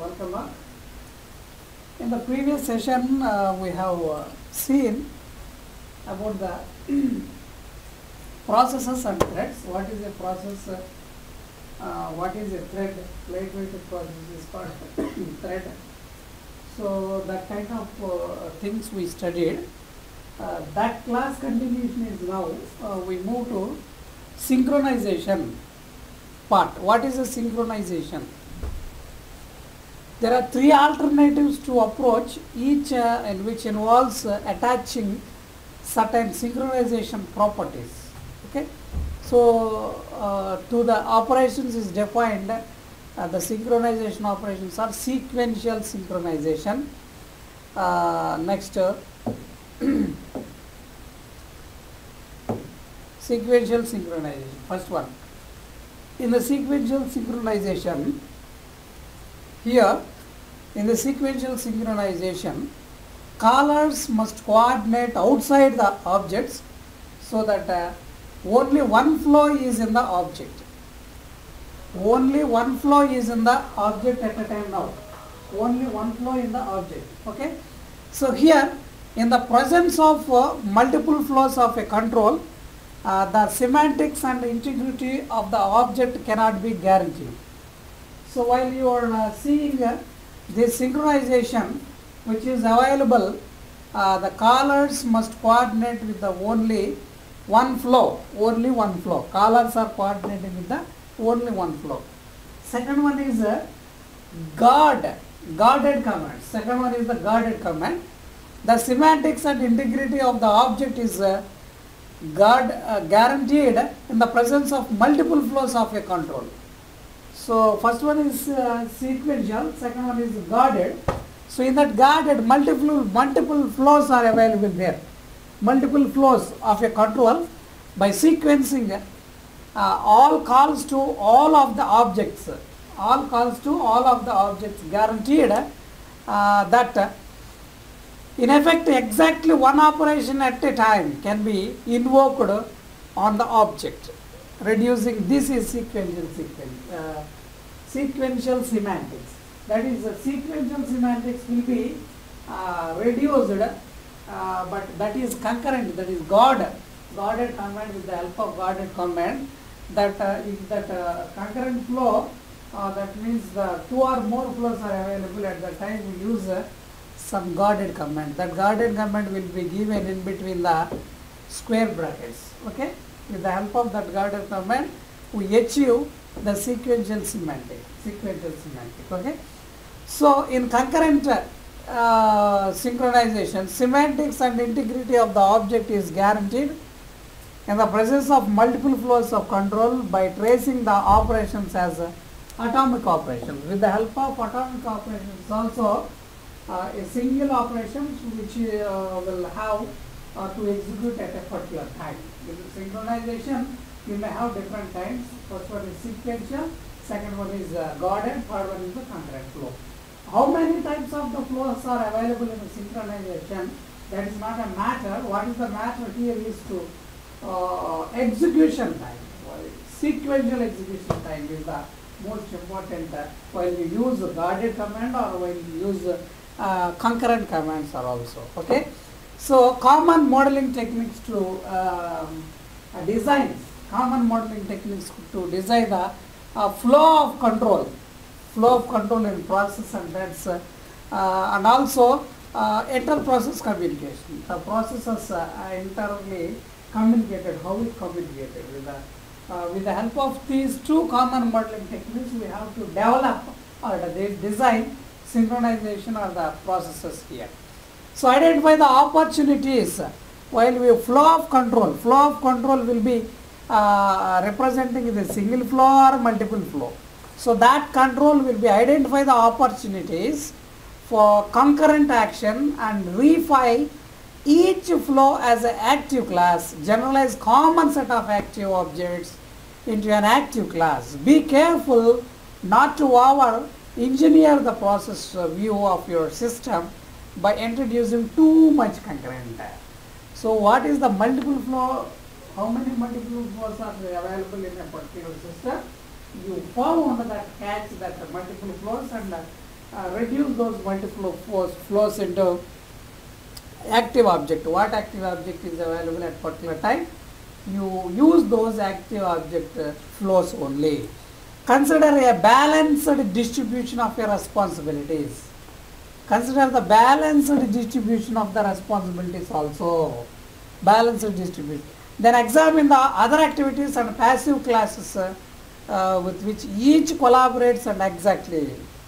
welcome back. In the previous session, we have seen about the processes and threads. What is a process? What is a thread? Lightweight process is called thread. So that kind of things we studied. That class continuation is now. We move to synchronization part. What is a synchronization? There are three alternatives to approach, each in which involves attaching certain synchronization properties. Okay, so to the operations is defined. The synchronization operations are sequential synchronization. Next, sequential synchronization. First one. In the sequential synchronization, here in the sequential synchronization, callers must coordinate outside the objects so that only one flow is in the object. Only one flow is in the object at a time now. Only one flow in the object. Okay. So here, in the presence of multiple flows of a control, the semantics and integrity of the object cannot be guaranteed. So while you are seeing this synchronization which is available, the callers must coordinate with the only one flow. Only one flow. Callers are coordinating with the only one flow. Second one is guarded command. Second one is the guarded command. The semantics and integrity of the object is guaranteed in the presence of multiple flows of a control. So first one is sequential, second one is guarded. So in that guarded, multiple flows are available there. Multiple flows of a control by sequencing all calls to all of the objects. All calls to all of the objects guaranteed that in effect exactly one operation at a time can be invoked on the object. Reducing this is sequential semantics. That is, sequential semantics will be reduced, but that is concurrent. That is guarded command with the help of guarded command. That if that concurrent flow, that means the two or more flows are available at the time, we use some guarded command. That guarded command will be given in between the square brackets. Okay. With the help of that guarded command, we achieve the sequential semantic. Okay. So in concurrent synchronization, semantics and integrity of the object is guaranteed in the presence of multiple flows of control by tracing the operations as atomic operations. With the help of atomic operations also, a single operation which will have to execute at a particular time. With synchronization, you may have different times. First one is sequential, second one is guarded, third one is the concurrent flow. How many types of the flows are available in the synchronization? That is not a matter. What is the matter here is to execution time. Sequential execution time is the most important while you use guarded command or while you use concurrent commands are also. Okay. So common modeling techniques to design the flow of control in process and threads, and also inter-process communication. The processes are internally communicated, how it communicated. With the help of these two common modeling techniques, we have to develop or design synchronization of the processes here. So identify the opportunities while we flow of control will be representing the single flow or multiple flow. So that control will be identify the opportunities for concurrent action and refile each flow as an active class, generalize common set of active objects into an active class. Be careful not to over engineer the process view of your system by introducing too much concurrent. So what is the multiple flow? How many multiple flows are available in a particular system? You found that catch that multiple flows and reduce those multiple flows into active object. What active object is available at particular time? You use those active object flows only. Consider a balanced distribution of your responsibilities. Consider the balanced distribution of the responsibilities also. Balanced distribution. Then examine the other activities and passive classes with which each collaborates and exactly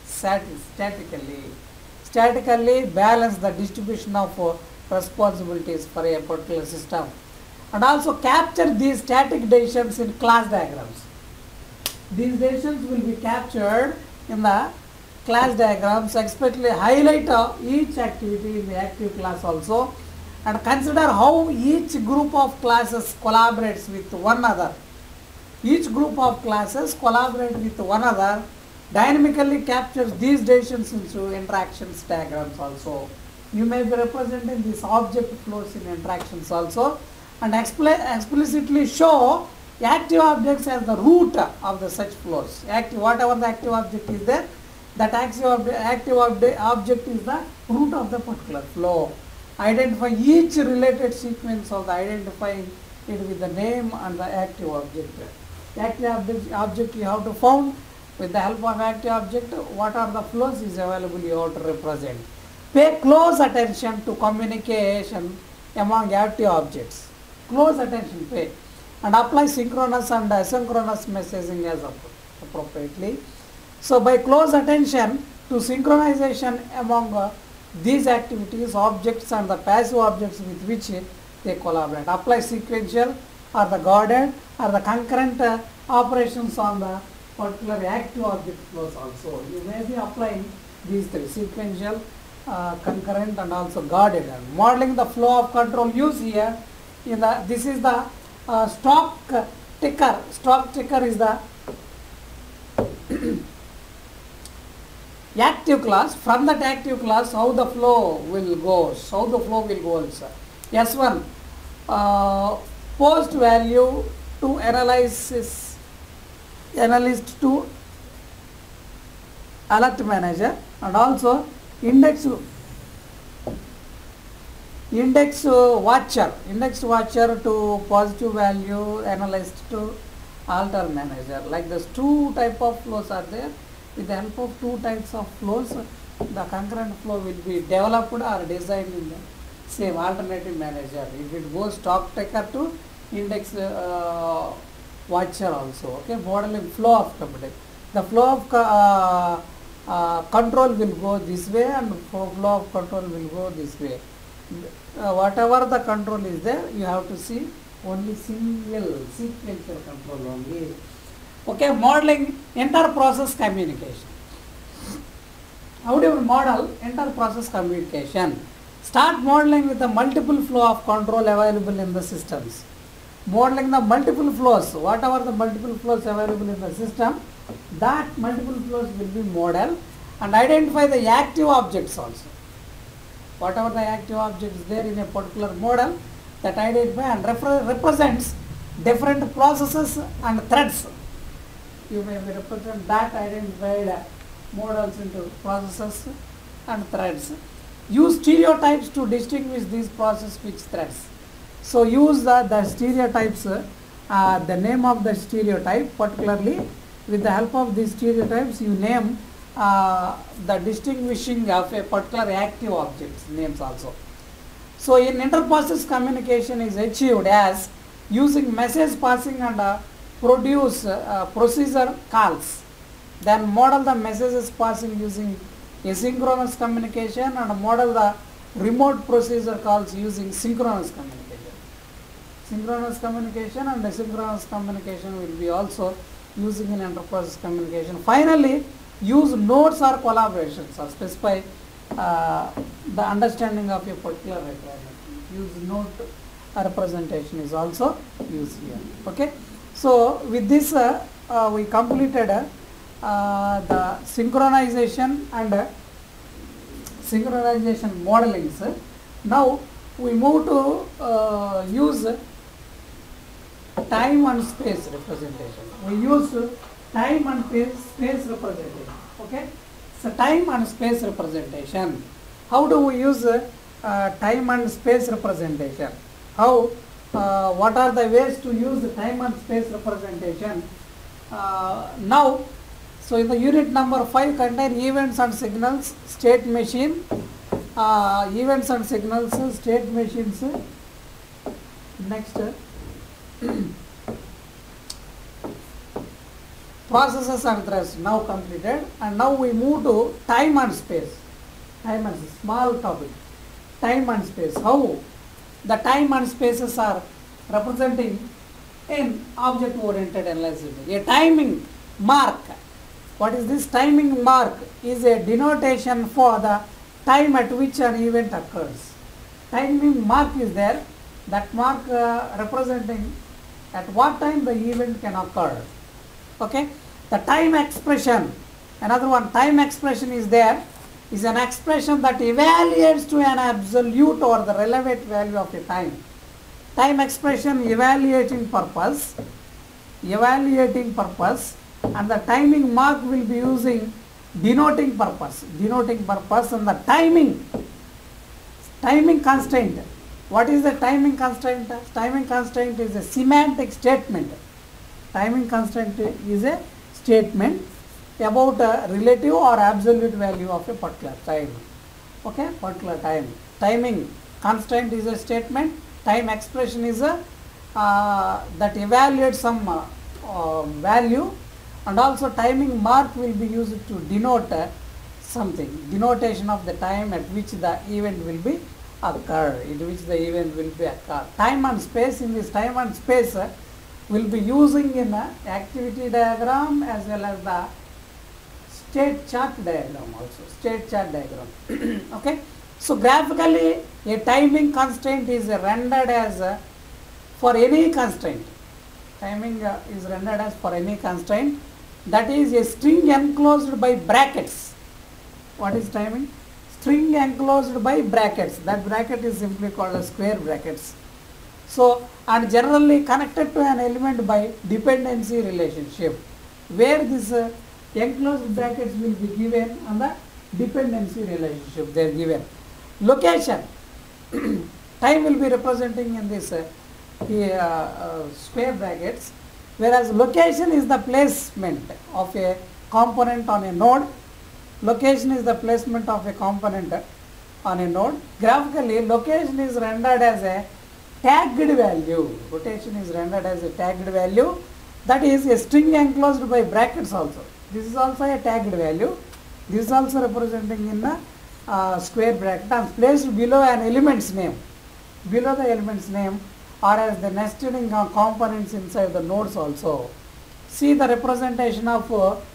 statically balance the distribution of responsibilities for a particular system, and also capture these static decisions in class diagrams. These decisions will be captured in the class diagrams, especially highlight each activity in the active class also, and consider how each group of classes collaborates with one another. Each group of classes collaborate with one another, dynamically captures these decisions into interactions diagrams also. You may be representing these object flows in interactions also, and explicitly show active objects as the root of the such flows. Whatever the active object is there, that active object is the root of the particular flow. Identify each related sequence of the identifying it with the name and the active object. Active object you have to found. With the help of active object, what are the flows is available you have to represent. Pay close attention to communication among active objects. Close attention pay, and apply synchronous and asynchronous messaging as appropriately. So by close attention to synchronization among these activities, objects and the passive objects with which they collaborate. Apply sequential or the guarded or the concurrent operations on the particular active object flows also. You may be applying these three: sequential, concurrent and also guarded. And modeling the flow of control use here. This is the stock ticker. Stock ticker is the active class. From that active class, how the flow will go. Also. S1, post value to analyst to alert manager, and also index watcher to positive value analyst to alter manager. Like this, two type of flows are there. With the help of two types of flows, the concurrent flow will be developed or designed in the same alternative manager. If it goes stock taker to index watcher also. Okay, modeling flow of company. The flow of control will go this way, and flow of control will go this way. Whatever the control is there, you have to see only sequential control only. Okay, modeling inter-process communication. How do you model inter-process communication? Start modeling with the multiple flow of control available in the systems. Modeling the multiple flows, whatever the multiple flows available in the system, that multiple flows will be modeled, and identify the active objects also. Whatever the active objects there in a particular model, that identify and represents different processes and threads. You may represent that identified models into processes and threads. Use stereotypes to distinguish these processes which threads. So use the stereotypes, the name of the stereotype particularly. With the help of these stereotypes, you name the distinguishing of a particular active object's names also. So in inter-process communication is achieved as using message passing and produce procedure calls. Then model the messages passing using asynchronous communication, and model the remote procedure calls using synchronous communication. Synchronous communication and asynchronous communication will be also using in inter-process communication. Finally, use nodes or collaborations or specify the understanding of a particular requirement. Use node representation is also used here. Okay. So with this we completed the synchronization and synchronization modelings. Now we move to use time and space representation. We use time and space representation. Okay. So time and space representation. How do we use time and space representation? How? What are the ways to use the time and space representation? Now, so in the unit number 5 contain events and signals, state machine, events and signals, state machines. Next, processes and threads now completed, and now we move to time and space. Time and small topic. Time and space. How the time and spaces are representing in object-oriented analysis. A timing mark. What is this timing mark? Is a denotation for the time at which an event occurs. Timing mark is there. That mark representing at what time the event can occur. Okay. The time expression. Another one. Time expression is there. Is an expression that evaluates to an absolute or the relevant value of a time. Time expression evaluating purpose, and the timing mark will be using denoting purpose, and the timing constraint. What is the timing constraint? Timing constraint is a semantic statement. Timing constraint is a statement about a relative or absolute value of a particular time. Okay, particular time. Timing constraint is a statement. Time expression is a that evaluates some value, and also timing mark will be used to denote something, denotation of the time at which the event will be occur, Time and space, in this time and space will be using in activity diagram as well as the state chart diagram Okay. So graphically, a timing constraint is rendered as for any constraint. Timing is rendered as for any constraint. That is a string enclosed by brackets. What is timing? String enclosed by brackets. That bracket is simply called as square brackets. So, and generally connected to an element by dependency relationship, where this enclosed brackets will be given on the dependency relationship they are given. Location. Time will be representing in this square brackets, whereas location is the placement of a component on a node. Location is the placement of a component on a node. Graphically, location is rendered as a tagged value. Rotation is rendered as a tagged value. That is a string enclosed by brackets also. This is also a tagged value. This is also representing in the square bracket and placed below an element's name. Below the element's name, or as the nested in components inside the nodes also. See the representation of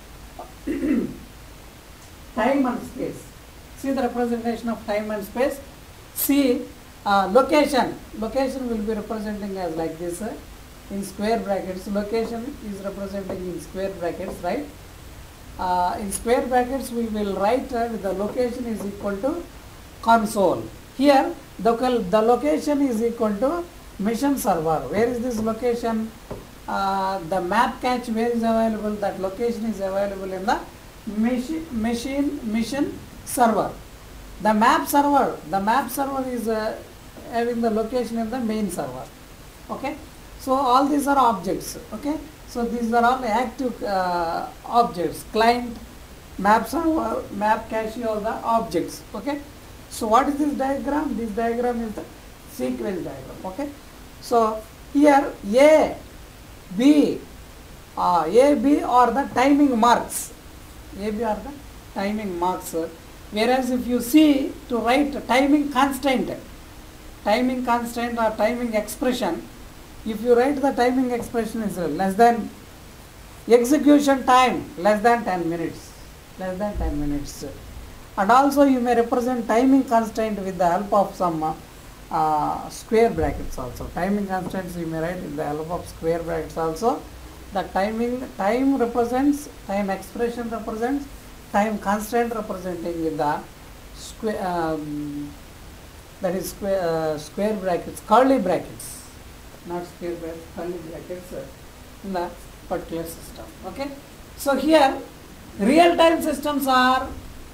time and space. See the representation of time and space. See location. Location will be representing as like this in square brackets. Location is representing in square brackets, right? In square brackets we will write the location is equal to console. Here the location is equal to mission server. Where is this location? The map cache where is available? That location is available in the mission server. The map server is having the location in the main server. Okay. So all these are objects. Okay. So these are all active objects. Client, map server, map cache, all the objects. Okay. So what is this diagram? This diagram is the sequence diagram. Okay. So here A, B are the timing marks. A, B are the timing marks. Whereas if you see to write timing constraint or timing expression, if you write the timing expression is less than execution time, less than 10 minutes. And also you may represent timing constraint with the help of some square brackets also. Timing constraints you may write with the help of square brackets also. The time represents, time expression represents, time constraint representing with the square, that is square brackets, curly brackets, not square brackets, curly brackets in the particular system. Okay. So here real-time systems are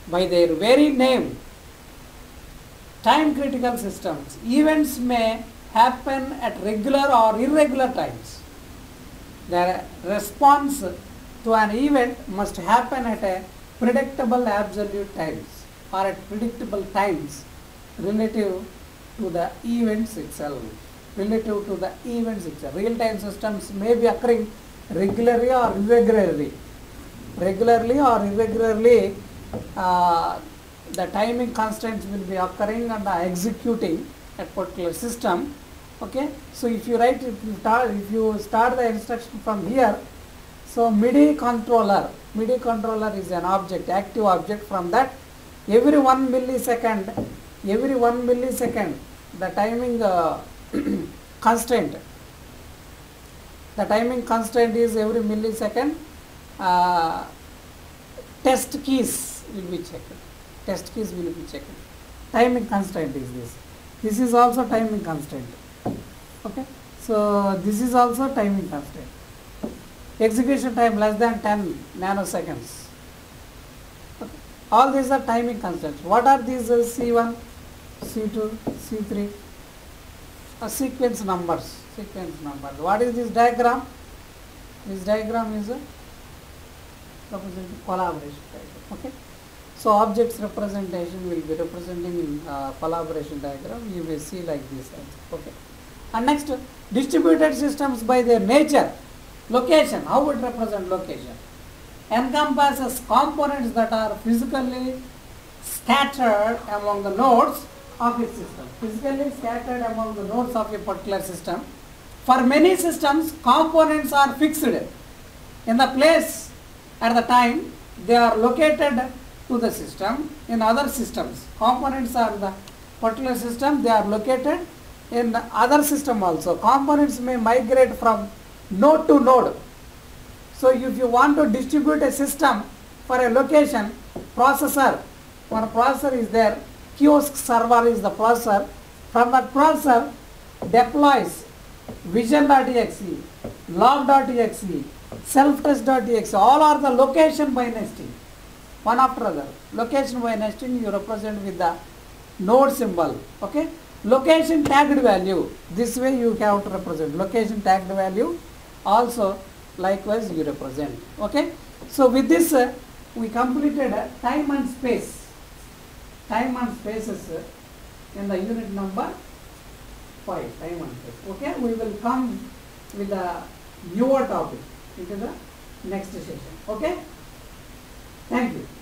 By their very name, time critical systems, events may happen at regular or irregular times. The response to an event must happen at a predictable absolute times or at predictable times relative to the events itself. Relative to the events itself. Real-time systems may be occurring regularly or irregularly. Regularly or irregularly, the timing constraints will be occurring and executing a particular system. Okay, so if you start the instruction from here, so MIDI controller is an object, active object. From that, every 1 millisecond, the timing constraint. The timing constraint is every millisecond. Test keys will be checked. Test keys will be checked. Timing constraint is this. This is also timing constraint. Okay. So this is also timing constraint. Execution time less than 10 nanoseconds. Okay. All these are timing constraints. What are these? C1, C2, C3. Sequence numbers. What is this diagram? This diagram is a representing collaboration diagram. Okay. So objects representation will be representing in collaboration diagram. You may see like this. Okay. And next, distributed systems by their nature. Location. How would represent location? Encompasses components that are physically scattered among the nodes of a system. Physically scattered among the nodes of a particular system. For many systems, components are fixed in the place at the time they are located to the system. In other systems, components are the particular system, they are located in other system also. Components may migrate from node to node. So if you want to distribute a system for a location, processor, one processor is there, kiosk server is the processor. From that processor deploys vision.exe, log.exe, self-test.exe, all are the location by nesting, one after other. Location by nesting you represent with the node symbol. Okay. Location tagged value, this way you have to represent. Location tagged value also likewise you represent. Okay. So with this we completed time and space. Time and spaces in the unit number 5, time and space. Okay. We will come with a newer topic into the next session. Okay. Thank you.